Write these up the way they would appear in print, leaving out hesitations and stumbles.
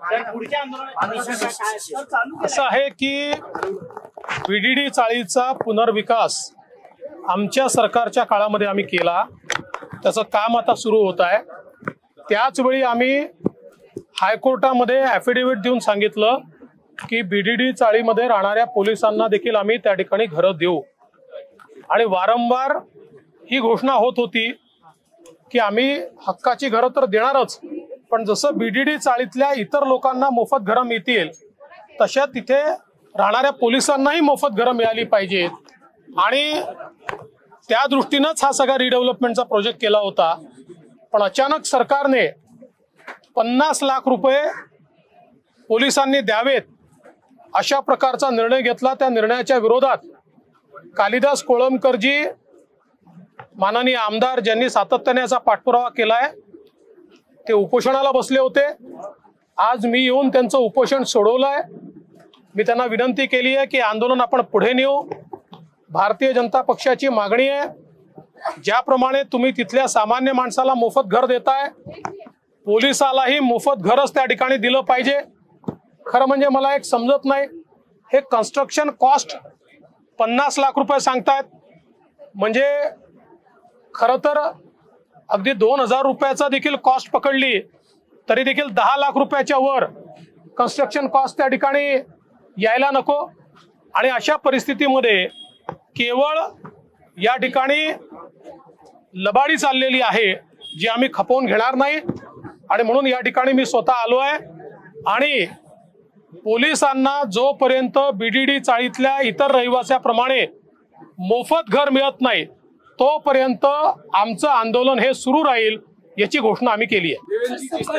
असं आहे की बीडीडी चाळीचा पुनर्विकास आमच्या सरकारच्या काळामध्ये आम्ही केला, त्याचं काम आता सुरू होत आहे। त्याच वेळी आम्ही हायकोर्टामध्ये ॲफिडेव्हिट देऊन सांगितलं की बीडीडी चाळीमध्ये राहणाऱ्या पोलिसांना देखील आम्ही त्या ठिकाणी घरं देऊ, आणि वारंवार ही घोषणा होत होती की आम्ही हक्काची घरं तर देणारच, पण जसं बीडीडी चाळीतल्या इतर लोकांना मोफत घरं मिळतील तशा तिथे राहणाऱ्या पोलिसांनाही मोफत घरं मिळाली पाहिजेत, आणि त्या दृष्टीनंच हा सगळा रिडेव्हलपमेंटचा प्रोजेक्ट केला होता। पण अचानक सरकारने 50 लाख रुपये पोलिसांनी द्यावेत अशा प्रकारचा निर्णय घेतला। त्या निर्णयाच्या विरोधात कालिदास कोळंबकरजी माननीय आमदार ज्यांनी सातत्याने याचा पाठपुरावा केलाय ते उपोषणाला बसले होते। आज मी येऊन त्यांचं उपोषण सोडवलंय। मी त्यांना विनंती केली आहे की आंदोलन आपण पुढे नेऊ। भारतीय जनता पक्षाची मागणी आहे, ज्याप्रमाणे तुम्ही तिथल्या सामान्य माणसाला मोफत घर देताय, पोलिसालाही मोफत घरच त्या ठिकाणी दिलं पाहिजे। खरं म्हणजे मला एक समजत नाही, हे कन्स्ट्रक्शन कॉस्ट 50 लाख रुपये सांगतायत, म्हणजे खरं तर अगदी 2000 रुपयाचा देखील कॉस्ट पकडली तरी देखील 10 लाख रुपयाच्या वर कन्स्ट्रक्शन कॉस्ट त्या ठिकाणी यायला नको। आणि अशा परिस्थितीमध्ये केवळ या ठिकाणी लबाडी चाललेली आहे जी आम्ही खपवून घेणार नाही, आणि म्हणून या ठिकाणी मी स्वतः आलो आहे। आणि पोलिसांना जोपर्यंत बीडीडी चाळीतल्या इतर रहिवाशाप्रमाणे मोफत घर मिळत नाही तोपर्यंत आमचं आंदोलन हे सुरू राहील याची घोषणा आम्ही केली आहे।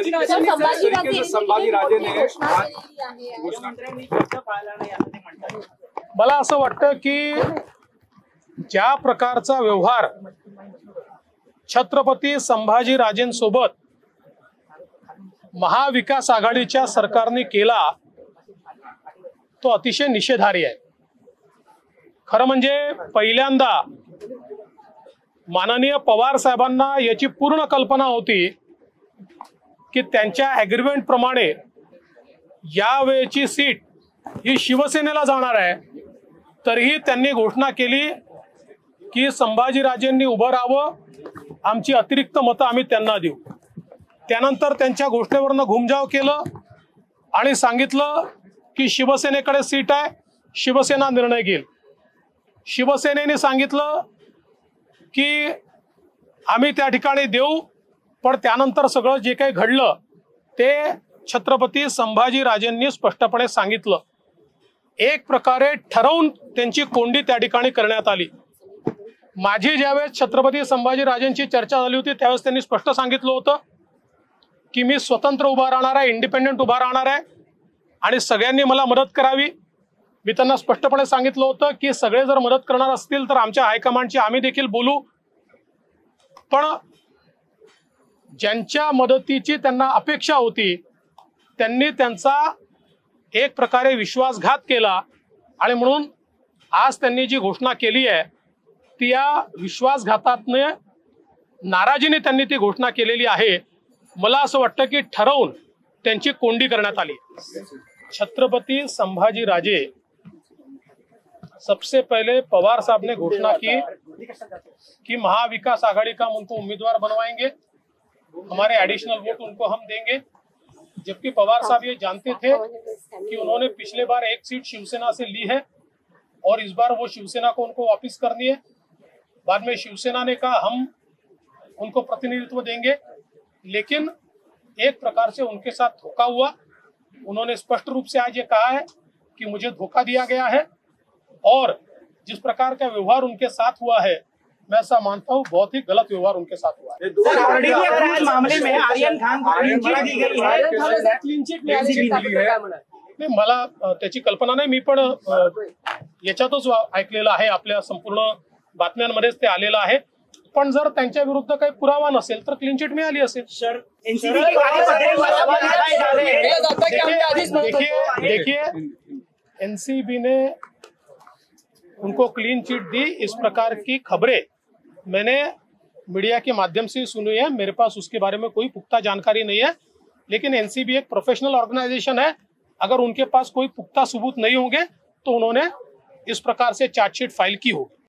मला असं वाटतं की ज्या प्रकारचा व्यवहार छत्रपती संभाजीराजेंसोबत महाविकास आघाडीच्या सरकारने केला तो अतिशय निषेधार्ह आहे। खरं म्हणजे पहिल्यांदा माननीय पवार साहेबांना याची पूर्ण कल्पना होती की त्यांच्या ॲग्रीमेंट प्रमाणे यावेळची सीट ही शिवसेनेला जाणार आहे, तरीही त्यांनी घोषणा केली की संभाजीराजेंनी उभं राहावं, आमची अतिरिक्त मतं आम्ही त्यांना देऊ। त्यानंतर त्यांच्या घोषणेवरनं घुमजाव केलं आणि सांगितलं की शिवसेनेकडे सीट आहे, शिवसेना निर्णय घेईल। शिवसेनेने सांगितलं की आम्ही त्या ठिकाणी देऊ, पण त्यानंतर सगळं जे काही घडलं ते छत्रपती संभाजीराजेंनी स्पष्टपणे सांगितलं। एक प्रकारे ठरवून त्यांची कोंडी त्या ठिकाणी करण्यात आली। माझी ज्यावेळेस छत्रपती संभाजीराजेंची चर्चा झाली होती त्यावेळेस त्यांनी स्पष्ट सांगितलं होतं की मी स्वतंत्र उभा राहणार आहे, इंडिपेंडेंट उभा राहणार आहे, आणि सगळ्यांनी मला मदत करावी। मी त्यांना स्पष्टपणे सांगितलं होतं की सगळे जर मदत करणार असतील तर आमच्या हायकमांडची आम्ही देखील बोलू, पण ज्यांच्या मदतीची त्यांना अपेक्षा होती त्यांनी त्यांचा एक प्रकारे विश्वासघात केला, आणि म्हणून आज त्यांनी जी घोषणा केली आहे ती या विश्वासघातातने नाराजीने त्यांनी ती घोषणा केलेली आहे। मला असं वाटतं की ठरवून त्यांची कोंडी करण्यात आली। छत्रपती संभाजीराजे सबसे पहले पवार साहब ने घोषणा की कि महाविकास आघाड़ी का उनको उम्मीदवार बनवाएंगे, हमारे एडिशनल वोट उनको हम देंगे, जबकि पवार साहब ये जानते थे कि उन्होंने पिछले बार एक सीट शिवसेना से ली है और इस बार वो शिवसेना को उनको वापस करनी है। बाद में शिवसेना ने कहा हम उनको प्रतिनिधित्व देंगे, लेकिन एक प्रकार से उनके साथ धोखा हुआ। उन्होंने स्पष्ट रूप से आज ये कहा है कि मुझे धोखा दिया गया है, और जिस प्रकार का व्यवहार उनके साथ हुआ है मैं ऐसा मानता हूँ बहुत ही गलत व्यवहार उनके साथ हुआ है। मामले में आर्यन खान को क्लीन चिट दी गई है, क्लीन चिट मिळाली आहे। नाही, मला त्याची कल्पना नाही, मी पण याच्यातच ऐकलेलं आहे, आपल्या संपूर्ण बातम्यांमध्येच ते आलेलं आहे। पण जर त्यांच्या विरुद्ध काही पुरावा नसेल तर क्लीन चिट मिळाली असेल। सर देखिए एनसीबी ने उनको क्लीन चिट दी, इस प्रकार की खबरें मैंने मीडिया के माध्यम से सुनी है, मेरे पास उसके बारे में कोई पुख्ता जानकारी नहीं है। लेकिन एनसीबी एक प्रोफेशनल ऑर्गेनाइजेशन है, अगर उनके पास कोई पुख्ता सबूत नहीं होंगे तो उन्होंने इस प्रकार से चार्जशीट फाइल की होगी।